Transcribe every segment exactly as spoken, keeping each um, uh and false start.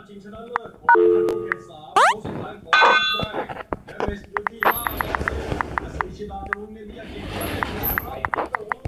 ชิงชนะเลิศของการแข่งขันสามโค้งสุดท้ายของแรกและเรสอยู่ที่ห้าและสุชิดาจะลุ้นในที่ยังเก่งกว่าแต่ว่า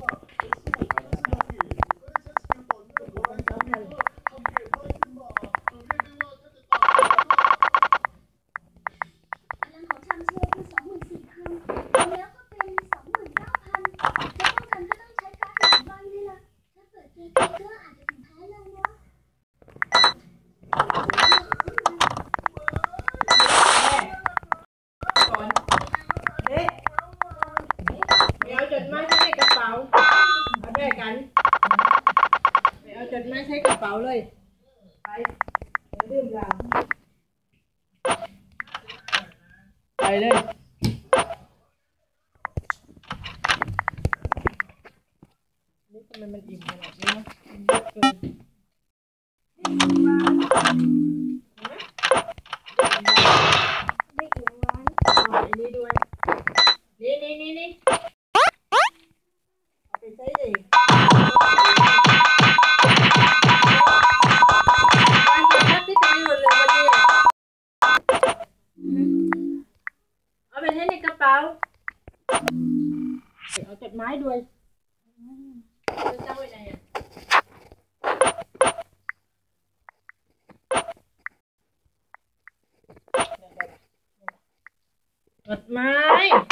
จดหมายใส่กระเป๋าเลยไปลืมเราไปเลยนี่ทำไมมันอิ่มขนาดนี้นะเยอะเกินไม่อิ่มร้านอ๋ออันนี้ด้วยนี่นี่นี่นี่เอาไปใส่ดิเอาไปให้ในกระเป๋าเอาจดหมายด้วยจะไว้ไหนอ่ะจดหมาย